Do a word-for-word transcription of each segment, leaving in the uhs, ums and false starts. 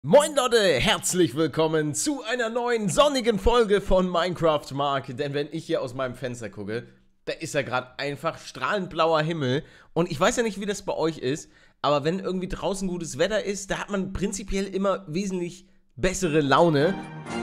Moin Leute, herzlich willkommen zu einer neuen sonnigen Folge von Minecraft Mark. Denn wenn ich hier aus meinem Fenster gucke, da ist ja gerade einfach strahlend blauer Himmel. Und ich weiß ja nicht, wie das bei euch ist, aber wenn irgendwie draußen gutes Wetter ist, da hat man prinzipiell immer wesentlich bessere Laune.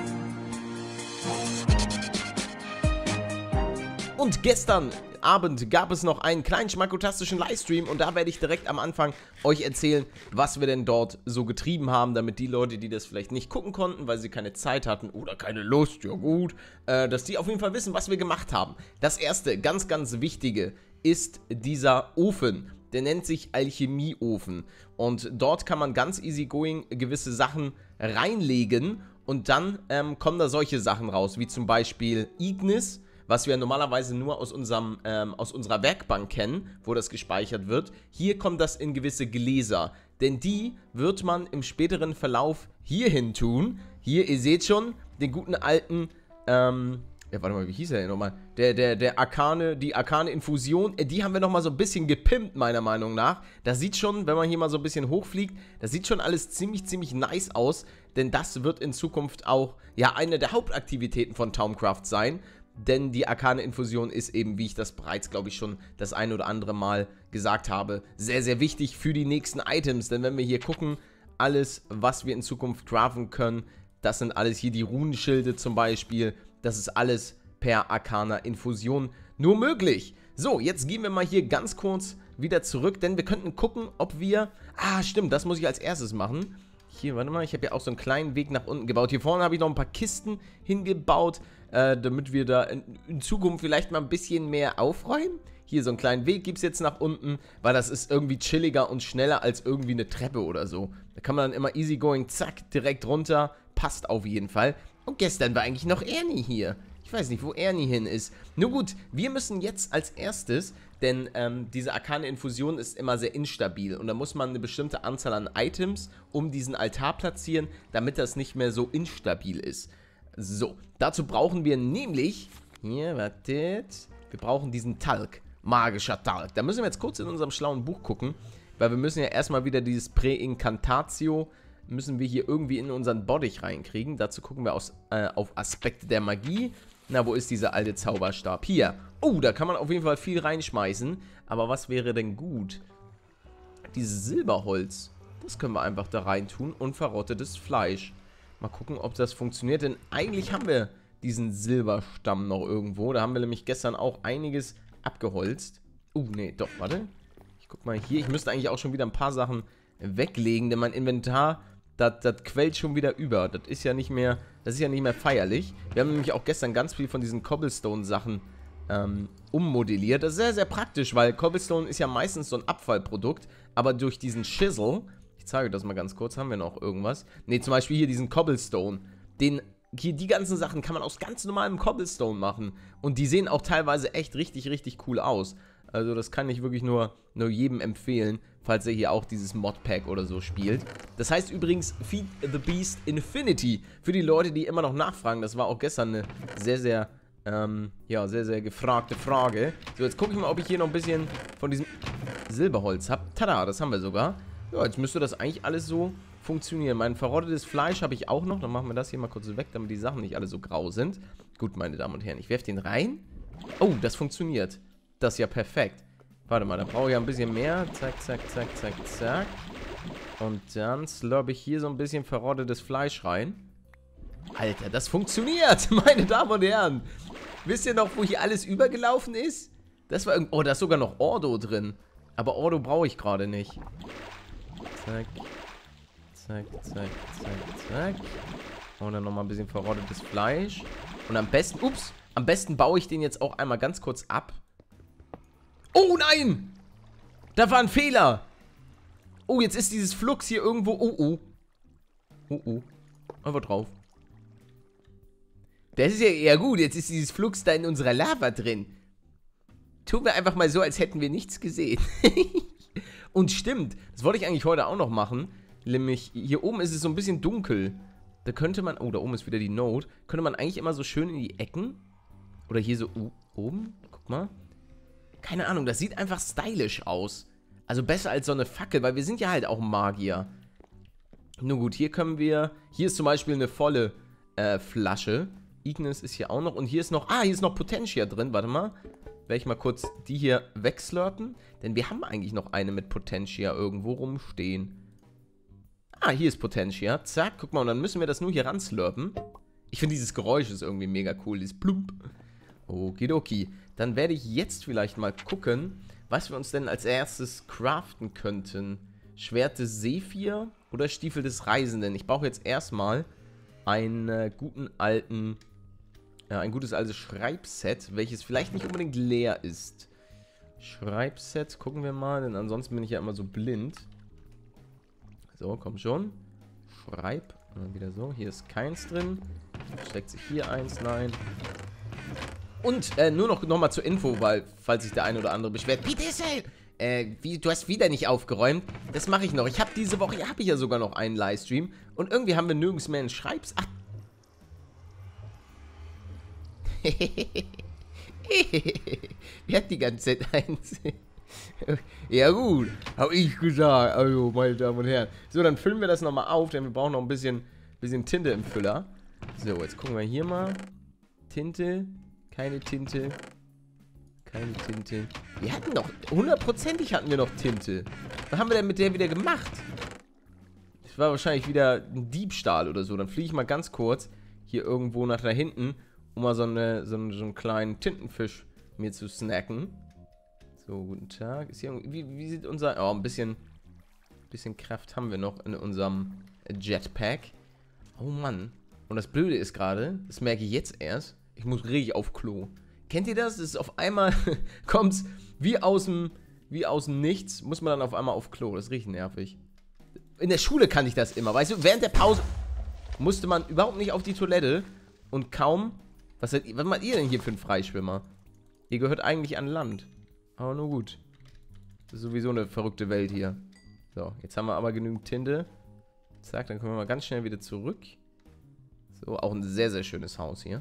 Und gestern Abend gab es noch einen kleinen schmackotastischen Livestream und da werde ich direkt am Anfang euch erzählen, was wir denn dort so getrieben haben, damit die Leute, die das vielleicht nicht gucken konnten, weil sie keine Zeit hatten oder keine Lust, ja gut, äh, dass die auf jeden Fall wissen, was wir gemacht haben. Das erste, ganz, ganz wichtige, ist dieser Ofen. Der nennt sich Alchemieofen und dort kann man ganz easygoing gewisse Sachen reinlegen und dann ähm, kommen da solche Sachen raus, wie zum Beispiel Ignis, was wir normalerweise nur aus, unserem, ähm, aus unserer Werkbank kennen, wo das gespeichert wird. Hier kommt das in gewisse Gläser, denn die wird man im späteren Verlauf hierhin tun. Hier, ihr seht schon, den guten alten, ähm, ja, warte mal, wie hieß er denn nochmal? Der, der, der Arkane, die Arkane Infusion, die haben wir nochmal so ein bisschen gepimpt, meiner Meinung nach. Das sieht schon, wenn man hier mal so ein bisschen hochfliegt, das sieht schon alles ziemlich, ziemlich nice aus, denn das wird in Zukunft auch, ja, eine der Hauptaktivitäten von Thaumcraft sein. Denn die Arkane Infusion ist eben, wie ich das bereits, glaube ich, schon das ein oder andere Mal gesagt habe, sehr, sehr wichtig für die nächsten Items. Denn wenn wir hier gucken, alles, was wir in Zukunft craften können, das sind alles hier die Runenschilde zum Beispiel. Das ist alles per Arkana Infusion nur möglich. So, jetzt gehen wir mal hier ganz kurz wieder zurück, denn wir könnten gucken, ob wir... Ah, stimmt, das muss ich als erstes machen. Hier, warte mal, ich habe ja auch so einen kleinen Weg nach unten gebaut. Hier vorne habe ich noch ein paar Kisten hingebaut, äh, damit wir da in, in Zukunft vielleicht mal ein bisschen mehr aufräumen. Hier so einen kleinen Weg gibt es jetzt nach unten, weil das ist irgendwie chilliger und schneller als irgendwie eine Treppe oder so. Da kann man dann immer easygoing, zack, direkt runter. Passt auf jeden Fall. Und gestern war eigentlich noch Ernie hier. Ich weiß nicht, wo Ernie hin ist. Nur gut, wir müssen jetzt als erstes, denn ähm, diese Arkane Infusion ist immer sehr instabil und da muss man eine bestimmte Anzahl an Items um diesen Altar platzieren, damit das nicht mehr so instabil ist. So, dazu brauchen wir nämlich, hier, wartet, wir brauchen diesen Talg, magischer Talg. Da müssen wir jetzt kurz in unserem schlauen Buch gucken, weil wir müssen ja erstmal wieder dieses Präincantatio, müssen wir hier irgendwie in unseren Bottich reinkriegen. Dazu gucken wir aus, äh, auf Aspekte der Magie. Na, wo ist dieser alte Zauberstab? Hier. Oh, da kann man auf jeden Fall viel reinschmeißen. Aber was wäre denn gut? Dieses Silberholz. Das können wir einfach da reintun. Und verrottetes Fleisch. Mal gucken, ob das funktioniert. Denn eigentlich haben wir diesen Silberstamm noch irgendwo. Da haben wir nämlich gestern auch einiges abgeholzt. Oh, nee, doch, warte. Ich guck mal hier. Ich müsste eigentlich auch schon wieder ein paar Sachen weglegen. Denn mein Inventar... Das, das quält schon wieder über. Das ist ja nicht mehr, das ist ja nicht mehr feierlich. Wir haben nämlich auch gestern ganz viel von diesen Cobblestone-Sachen ähm, ummodelliert. Das ist sehr, sehr praktisch, weil Cobblestone ist ja meistens so ein Abfallprodukt. Aber durch diesen Chisel, ich zeige das mal ganz kurz, haben wir noch irgendwas? Ne, zum Beispiel hier diesen Cobblestone. Den, hier die ganzen Sachen kann man aus ganz normalem Cobblestone machen. Und die sehen auch teilweise echt richtig, richtig cool aus. Also das kann ich wirklich nur, nur jedem empfehlen, falls er hier auch dieses Modpack oder so spielt. Das heißt übrigens Feed the Beast Infinity. Für die Leute, die immer noch nachfragen. Das war auch gestern eine sehr, sehr, ähm, ja, sehr, sehr gefragte Frage. So, jetzt gucke ich mal, ob ich hier noch ein bisschen von diesem Silberholz habe. Tada, das haben wir sogar. Ja, jetzt müsste das eigentlich alles so funktionieren. Mein verrottetes Fleisch habe ich auch noch. Dann machen wir das hier mal kurz weg, damit die Sachen nicht alle so grau sind. Gut, meine Damen und Herren, ich werfe den rein. Oh, das funktioniert. Das ist ja perfekt. Warte mal, da brauche ich ja ein bisschen mehr. Zack, zack, zack, zack, zack. Und dann slurbe ich hier so ein bisschen verrottetes Fleisch rein. Alter, das funktioniert, meine Damen und Herren. Wisst ihr noch, wo hier alles übergelaufen ist? Das war irgendwo... Oh, da ist sogar noch Ordo drin. Aber Ordo brauche ich gerade nicht. Zack. Zack, zack, zack, zack. Und dann nochmal ein bisschen verrottetes Fleisch. Und am besten... Ups. Am besten baue ich den jetzt auch einmal ganz kurz ab. Oh nein! Da war ein Fehler. Oh, jetzt ist dieses Flux hier irgendwo... Oh, oh. Oh, oh. Einfach drauf. Das ist ja eher gut. Jetzt ist dieses Flux da in unserer Lava drin. Tun wir einfach mal so, als hätten wir nichts gesehen. Und stimmt, das wollte ich eigentlich heute auch noch machen. Nämlich, hier oben ist es so ein bisschen dunkel. Da könnte man... Oh, da oben ist wieder die Note. Könnte man eigentlich immer so schön in die Ecken... Oder hier so uh, oben. Guck mal. Keine Ahnung, das sieht einfach stylisch aus. Also besser als so eine Fackel, weil wir sind ja halt auch Magier. Nun gut, hier können wir... Hier ist zum Beispiel eine volle äh, Flasche. Ignis ist hier auch noch. Und hier ist noch... Ah, hier ist noch Potentia drin. Warte mal. Werde ich mal kurz die hier wegslurpen. Denn wir haben eigentlich noch eine mit Potentia irgendwo rumstehen. Ah, hier ist Potentia. Zack, guck mal. Und dann müssen wir das nur hier ranslurpen. Ich finde dieses Geräusch ist irgendwie mega cool. Dieses Plump. Okidoki. Dann werde ich jetzt vielleicht mal gucken, was wir uns denn als erstes craften könnten. Schwert des Sephir oder Stiefel des Reisenden. Ich brauche jetzt erstmal einen äh, guten alten, ja, ein gutes altes Schreibset, welches vielleicht nicht unbedingt leer ist. Schreibset, gucken wir mal, denn ansonsten bin ich ja immer so blind. So, komm schon. Schreib. Und dann wieder so. Hier ist keins drin. Steckt sich hier eins, nein. Und äh, nur noch, noch mal zur Info, weil, falls sich der eine oder andere beschwert. Bitte, äh, wie, du hast wieder nicht aufgeräumt. Das mache ich noch. Ich habe diese Woche, habe ich ja sogar noch einen Livestream. Und irgendwie haben wir nirgends mehr einen Schreibs... Ach. Wer hat die ganze Zeit eins? Ja gut, habe ich gesagt. Also, meine Damen und Herren. So, dann füllen wir das nochmal auf, denn wir brauchen noch ein bisschen, bisschen Tinte im Füller. So, jetzt gucken wir hier mal. Tinte. Keine Tinte. Keine Tinte. Wir hatten doch, hundertprozentig hatten wir noch Tinte. Was haben wir denn mit der wieder gemacht? Das war wahrscheinlich wieder ein Diebstahl oder so. Dann fliege ich mal ganz kurz hier irgendwo nach da hinten, um mal so, eine, so, einen, so einen kleinen Tintenfisch mir zu snacken. So, guten Tag. Ist hier, wie, wie sieht unser... Oh, ein bisschen, bisschen Kraft haben wir noch in unserem Jetpack. Oh Mann. Und das Blöde ist gerade, das merke ich jetzt erst, ich muss richtig auf Klo. Kennt ihr das? Das ist auf einmal, kommt's wie aus dem, wie aus dem Nichts, muss man dann auf einmal auf Klo. Das ist richtig nervig. In der Schule kannte ich das immer, weißt du, während der Pause musste man überhaupt nicht auf die Toilette und kaum, was, seid, was macht ihr denn hier für einen Freischwimmer? Ihr gehört eigentlich an Land. Aber nur gut. Das ist sowieso eine verrückte Welt hier. So, jetzt haben wir aber genügend Tinte. Zack, dann kommen wir mal ganz schnell wieder zurück. So, auch ein sehr, sehr schönes Haus hier.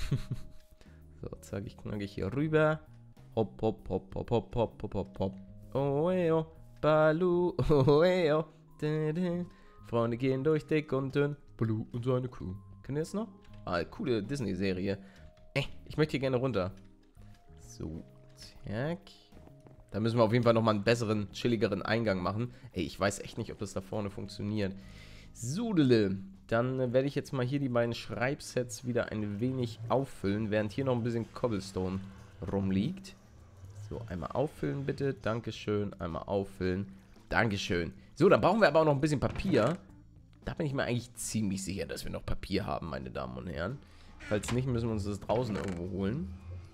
So, zack, ich knacke ich hier rüber. Hopp, hopp, hopp, hopp, hopp, hopp, hopp, hopp, hopp. Oh, eo, Balu, oh, eo. Freunde gehen durch dick und dünn. Balu und seine Crew. Kennt ihr das noch? Ah, coole Disney-Serie. Äh, ich möchte hier gerne runter. So, zack. Da müssen wir auf jeden Fall nochmal einen besseren, chilligeren Eingang machen. Ey, ich weiß echt nicht, ob das da vorne funktioniert. Sudele. Dann äh, werde ich jetzt mal hier die beiden Schreibsets wieder ein wenig auffüllen, während hier noch ein bisschen Cobblestone rumliegt. So, einmal auffüllen bitte. Dankeschön. Einmal auffüllen. Dankeschön. So, dann brauchen wir aber auch noch ein bisschen Papier. Da bin ich mir eigentlich ziemlich sicher, dass wir noch Papier haben, meine Damen und Herren. Falls nicht, müssen wir uns das draußen irgendwo holen.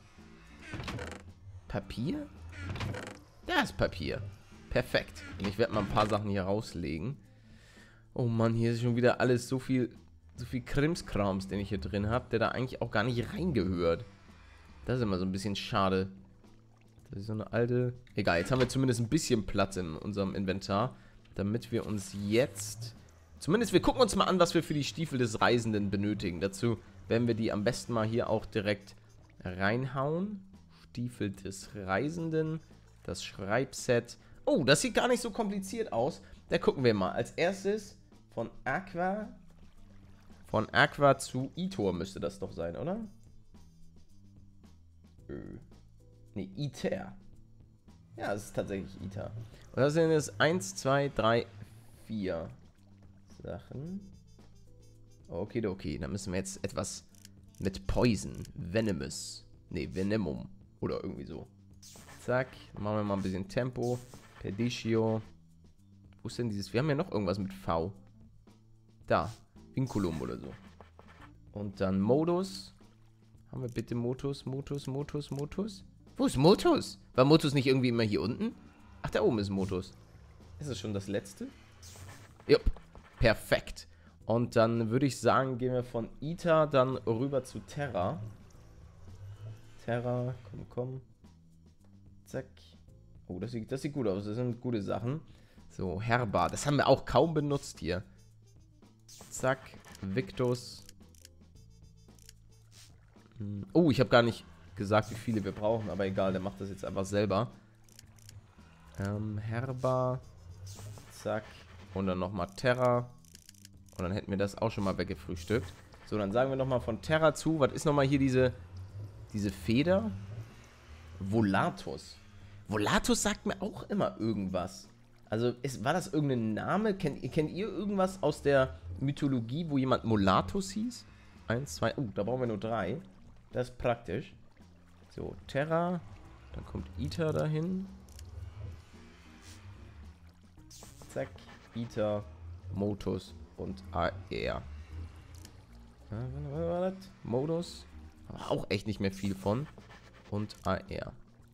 Papier? Da ist Papier. Perfekt. Und ich werde mal ein paar Sachen hier rauslegen. Oh Mann, hier ist schon wieder alles so viel, so viel Krimskrams, den ich hier drin habe, der da eigentlich auch gar nicht reingehört. Das ist immer so ein bisschen schade. Das ist so eine alte... Egal, jetzt haben wir zumindest ein bisschen Platz in unserem Inventar, damit wir uns jetzt... Zumindest, wir gucken uns mal an, was wir für die Stiefel des Reisenden benötigen. Dazu werden wir die am besten mal hier auch direkt reinhauen. Stiefel des Reisenden, das Schreibset. Oh, das sieht gar nicht so kompliziert aus. Da gucken wir mal. Als erstes von Aqua. Von Aqua zu Itor müsste das doch sein, oder? Äh. Ne, Iter. Ja, es ist tatsächlich Iter. Und das sind jetzt eins, zwei, drei, vier Sachen. Okay, okay. Dann müssen wir jetzt etwas mit Poison. Venomous. Ne, Venemum. Oder irgendwie so. Zack. Machen wir mal ein bisschen Tempo. Perdicio. Wo ist denn dieses? Wir haben ja noch irgendwas mit V. Da. Vinculum oder so. Und dann Modus. Haben wir bitte Motus, Motus, Motus, Motus? Wo ist Motus? War Motus nicht irgendwie immer hier unten? Ach, da oben ist Motus. Ist das schon das letzte? Jupp. Perfekt. Und dann würde ich sagen, gehen wir von Ita dann rüber zu Terra. Terra, komm, komm. Zack. Oh, das sieht, das sieht gut aus. Das sind gute Sachen. So, Herba. Das haben wir auch kaum benutzt hier. Zack. Victus. Oh, ich habe gar nicht gesagt, wie viele wir brauchen. Aber egal, der macht das jetzt einfach selber. Ähm, Herba. Zack. Und dann nochmal Terra. Und dann hätten wir das auch schon mal weggefrühstückt. So, dann sagen wir nochmal von Terra zu. Was ist nochmal hier diese, diese Feder? Volatus. Volatus sagt mir auch immer irgendwas. Also, ist, war das irgendein Name? Kennt, kennt ihr irgendwas aus der Mythologie, wo jemand Molatus hieß? Eins, zwei, oh, da brauchen wir nur drei. Das ist praktisch. So, Terra. Dann kommt Ita dahin. Zack, Ita, Motus und A R. Was war das? Modus. Aber auch echt nicht mehr viel von. Und A R.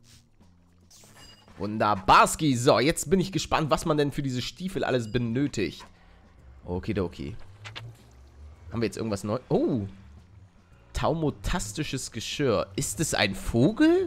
Wunderbarski. So, jetzt bin ich gespannt, was man denn für diese Stiefel alles benötigt. Okidoki. Haben wir jetzt irgendwas Neues? Oh. Taumotastisches Geschirr. Ist es ein Vogel?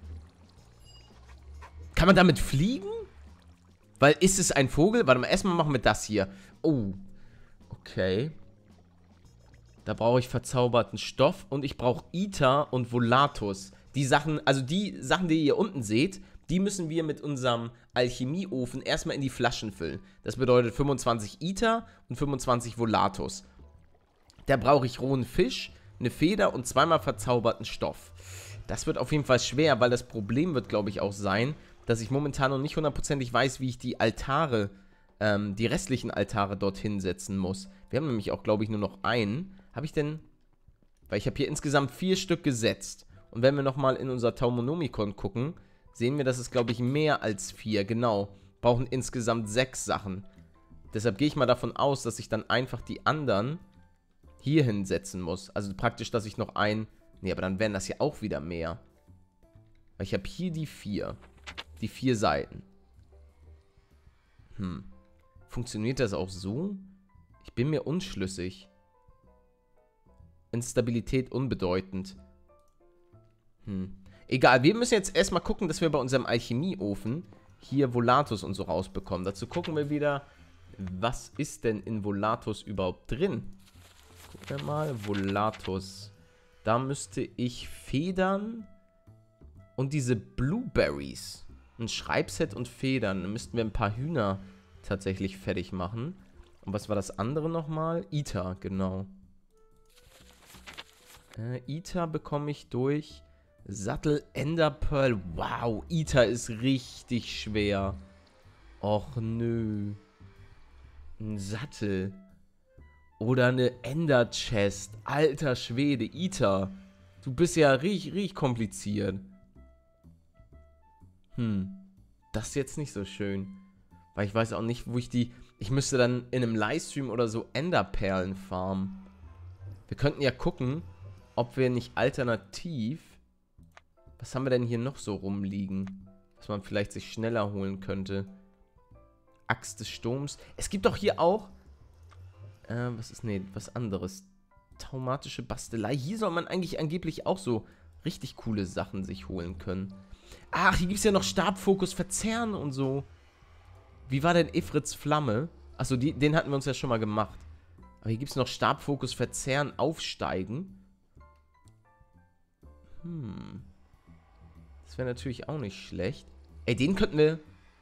Kann man damit fliegen? Weil, ist es ein Vogel? Warte mal, erstmal machen wir das hier. Oh. Okay. Da brauche ich verzauberten Stoff und ich brauche Ita und Volatus. Die Sachen, also die Sachen, die ihr unten seht, die müssen wir mit unserem Alchemieofen erstmal in die Flaschen füllen. Das bedeutet fünfundzwanzig Ita und fünfundzwanzig Volatus. Da brauche ich rohen Fisch, eine Feder und zweimal verzauberten Stoff. Das wird auf jeden Fall schwer, weil das Problem wird, glaube ich, auch sein, dass ich momentan noch nicht hundertprozentig weiß, wie ich die Altare, ähm, die restlichen Altare dorthin setzen muss. Wir haben nämlich auch, glaube ich, nur noch einen. Habe ich denn... Weil ich habe hier insgesamt vier Stück gesetzt. Und wenn wir nochmal in unser Taumonomikon gucken, sehen wir, dass es, glaube ich, mehr als vier, genau, brauchen insgesamt sechs Sachen. Deshalb gehe ich mal davon aus, dass ich dann einfach die anderen hier hinsetzen muss. Also praktisch, dass ich noch ein... Nee, aber dann wären das ja auch wieder mehr. Weil ich habe hier die vier. Die vier Seiten. Hm. Funktioniert das auch so? Ich bin mir unschlüssig. Instabilität unbedeutend. Hm. Egal, wir müssen jetzt erstmal gucken, dass wir bei unserem Alchemieofen hier Volatus und so rausbekommen. Dazu gucken wir wieder, was ist denn in Volatus überhaupt drin? Gucken wir mal, Volatus. Da müsste ich Federn und diese Blueberries. Ein Schreibset und Federn. Dann müssten wir ein paar Hühner tatsächlich fertig machen. Und was war das andere nochmal? Ita, genau. Äh, Ita bekomme ich durch... Sattel Ender Pearl. Wow, Ita ist richtig schwer. Och nö. Ein Sattel. Oder eine Ender Chest. Alter Schwede, Ita. Du bist ja richtig, richtig kompliziert. Hm. Das ist jetzt nicht so schön. Weil ich weiß auch nicht, wo ich die... Ich müsste dann in einem Livestream oder so Enderperlen farmen. Wir könnten ja gucken, ob wir nicht alternativ... Was haben wir denn hier noch so rumliegen? Was man vielleicht sich schneller holen könnte. Axt des Sturms. Es gibt doch hier auch... Äh, was ist... Nee, was anderes. Taumatische Bastelei. Hier soll man eigentlich angeblich auch so richtig coole Sachen sich holen können. Ach, hier gibt es ja noch Stabfokus verzerren und so. Wie war denn Ifrits Flamme? Achso, die, den hatten wir uns ja schon mal gemacht. Aber hier gibt es noch Stabfokus verzerren, aufsteigen. Hm... Das wäre natürlich auch nicht schlecht. Ey, den könnten wir...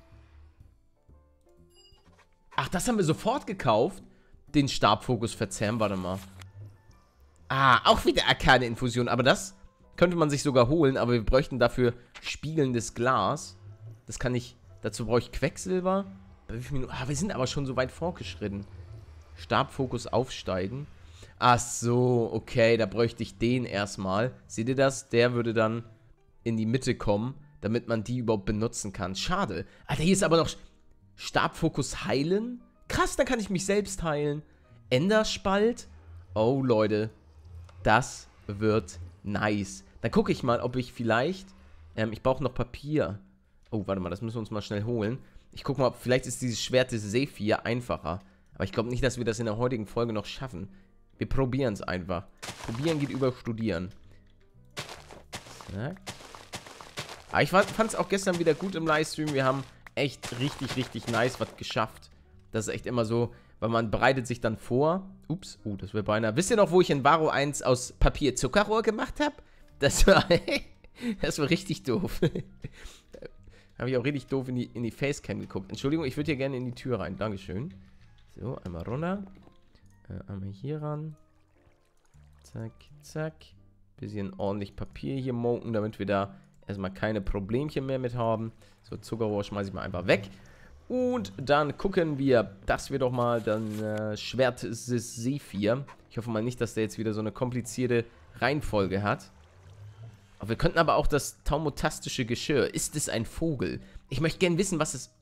Ach, das haben wir sofort gekauft. Den Stabfokus verzerren, warte mal. Ah, auch wieder arkane Infusion. Aber das könnte man sich sogar holen. Aber wir bräuchten dafür spiegelndes Glas. Das kann ich... Dazu brauche ich Quecksilber. Bei wie vielen Minuten? Ah, wir sind aber schon so weit fortgeschritten. Stabfokus aufsteigen. Ach so, okay. Da bräuchte ich den erstmal. Seht ihr das? Der würde dann... in die Mitte kommen, damit man die überhaupt benutzen kann. Schade. Alter, hier ist aber noch Stabfokus heilen. Krass, dann kann ich mich selbst heilen. Enderspalt. Oh, Leute. Das wird nice. Dann gucke ich mal, ob ich vielleicht... Ähm, ich brauche noch Papier. Oh, warte mal, das müssen wir uns mal schnell holen. Ich gucke mal, ob vielleicht ist dieses Schwert des Sephir einfacher. Aber ich glaube nicht, dass wir das in der heutigen Folge noch schaffen. Wir probieren es einfach. Probieren geht über Studieren. Zack. Aber ich fand es auch gestern wieder gut im Livestream. Wir haben echt richtig, richtig nice was geschafft. Das ist echt immer so, weil man bereitet sich dann vor. Ups, oh, das wäre beinahe. Wisst ihr noch, wo ich in Varo eins aus Papier Zuckerrohr gemacht habe? Das war, das war richtig doof. Habe ich auch richtig doof in die, in die Facecam geguckt. Entschuldigung, ich würde hier gerne in die Tür rein. Dankeschön. So, einmal runter. Äh, einmal hier ran. Zack, zack. Bisschen ordentlich Papier hier moken, damit wir da erstmal keine Problemchen mehr mit haben. So, Zuckerrohr schmeiße ich mal einfach weg. Und dann gucken wir, dass wir doch mal dann äh, Schwert Sephir. Ich hoffe mal nicht, dass der jetzt wieder so eine komplizierte Reihenfolge hat. Aber wir könnten aber auch das taumotastische Geschirr. Ist es ein Vogel? Ich möchte gerne wissen, was es...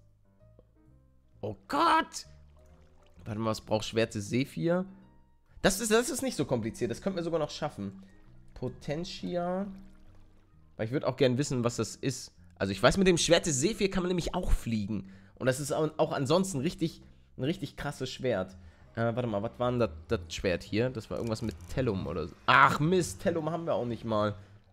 Oh Gott! Warte mal, was braucht Schwert Sephir? Das ist, das ist nicht so kompliziert. Das könnten wir sogar noch schaffen. Potentia. Weil ich würde auch gerne wissen, was das ist. Also ich weiß, mit dem Schwert Sephir kann man nämlich auch fliegen. Und das ist auch, auch ansonsten richtig, ein richtig krasses Schwert. Äh, warte mal, was war denn das, das Schwert hier? Das war irgendwas mit Tellum oder so. Ach Mist, Tellum haben wir auch nicht mal.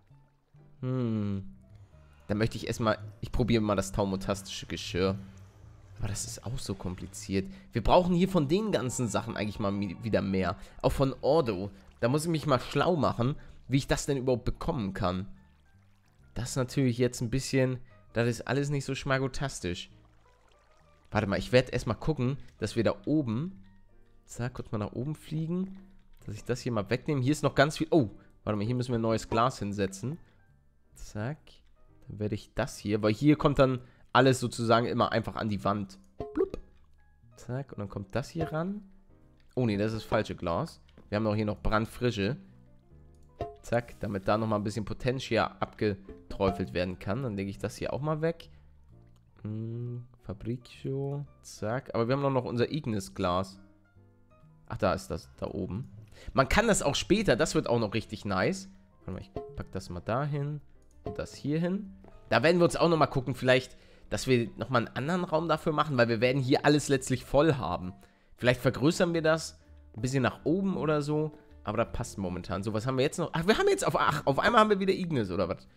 Hm. Dann möchte ich erstmal, ich probiere mal das taumotastische Geschirr. Aber das ist auch so kompliziert. Wir brauchen hier von den ganzen Sachen eigentlich mal wieder mehr. Auch von Ordo. Da muss ich mich mal schlau machen, wie ich das denn überhaupt bekommen kann. Das ist natürlich jetzt ein bisschen, das ist alles nicht so schmagotastisch. Warte mal, ich werde erstmal gucken, dass wir da oben, zack, kurz mal nach oben fliegen, dass ich das hier mal wegnehme. Hier ist noch ganz viel, oh, warte mal, hier müssen wir ein neues Glas hinsetzen. Zack, dann werde ich das hier, weil hier kommt dann alles sozusagen immer einfach an die Wand. Blub. Zack, und dann kommt das hier ran. Oh nee, das ist das falsche Glas. Wir haben auch hier noch brandfrische. Zack, damit da nochmal ein bisschen Potentia abgeträufelt werden kann. Dann lege ich das hier auch mal weg. Hm, Fabricio. Zack. Aber wir haben noch unser Ignis-Glas. Ach, da ist das, da oben. Man kann das auch später, das wird auch noch richtig nice. Warte mal, ich packe das mal dahin und das hier hin. Da werden wir uns auch nochmal gucken, vielleicht, dass wir nochmal einen anderen Raum dafür machen, weil wir werden hier alles letztlich voll haben. Vielleicht vergrößern wir das ein bisschen nach oben oder so. Aber das passt momentan. So, was haben wir jetzt noch? Ach, wir haben jetzt auf... Ach, auf einmal haben wir wieder Ignis, oder was?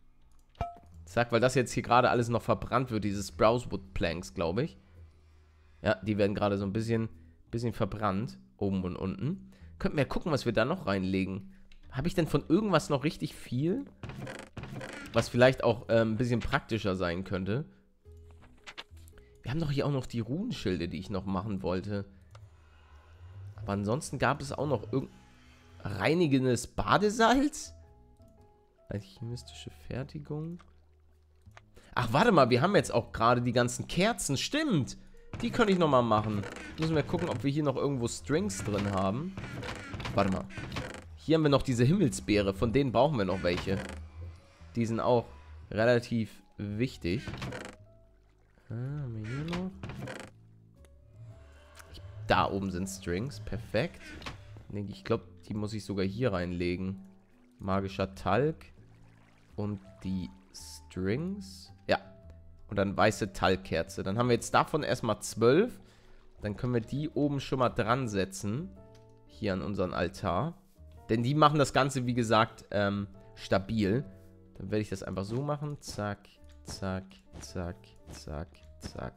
Zack, weil das jetzt hier gerade alles noch verbrannt wird, diese Sprousewood Planks, glaube ich. Ja, die werden gerade so ein bisschen, bisschen verbrannt. Oben und unten. Könnten wir ja gucken, was wir da noch reinlegen. Habe ich denn von irgendwas noch richtig viel? Was vielleicht auch ähm, ein bisschen praktischer sein könnte. Wir haben doch hier auch noch die Runenschilde, die ich noch machen wollte. Aber ansonsten gab es auch noch irgendein reinigendes Badesalz? Alchemistische Fertigung. Ach, warte mal, wir haben jetzt auch gerade die ganzen Kerzen. Stimmt! Die könnte ich nochmal machen. Müssen wir gucken, ob wir hier noch irgendwo Strings drin haben. Warte mal. Hier haben wir noch diese Himmelsbeere. Von denen brauchen wir noch welche. Die sind auch relativ wichtig. Ah, haben wir hier noch? Da oben sind Strings. Perfekt. Ich glaube, die muss ich sogar hier reinlegen. Magischer Talg. Und die Strings. Ja. Und dann weiße Talgkerze. Dann haben wir jetzt davon erstmal zwölf. Dann können wir die oben schon mal dran setzen. Hier an unseren Altar. Denn die machen das Ganze, wie gesagt, ähm, stabil. Dann werde ich das einfach so machen. Zack, zack, zack, zack, zack.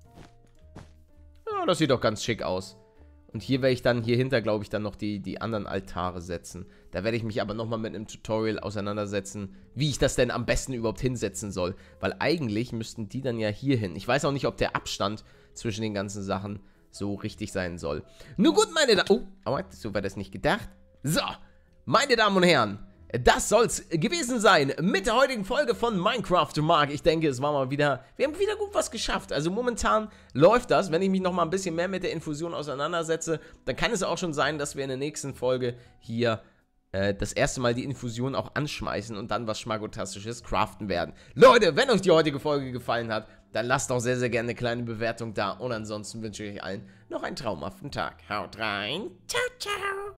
Ja, das sieht doch ganz schick aus. Und hier werde ich dann, hier hinter, glaube ich, dann noch die, die anderen Altare setzen. Da werde ich mich aber nochmal mit einem Tutorial auseinandersetzen, wie ich das denn am besten überhaupt hinsetzen soll. Weil eigentlich müssten die dann ja hier hin. Ich weiß auch nicht, ob der Abstand zwischen den ganzen Sachen so richtig sein soll. Nun gut, meine Damen... Oh, aber so war das nicht gedacht. So, meine Damen und Herren. Das soll's gewesen sein mit der heutigen Folge von Minecraft Mark. Ich denke, es war mal wieder, wir haben wieder gut was geschafft. Also momentan läuft das. Wenn ich mich noch mal ein bisschen mehr mit der Infusion auseinandersetze, dann kann es auch schon sein, dass wir in der nächsten Folge hier äh, das erste Mal die Infusion auch anschmeißen und dann was Schmagotastisches craften werden. Leute, wenn euch die heutige Folge gefallen hat, dann lasst doch sehr, sehr gerne eine kleine Bewertung da. Und ansonsten wünsche ich euch allen noch einen traumhaften Tag. Haut rein. Ciao, ciao.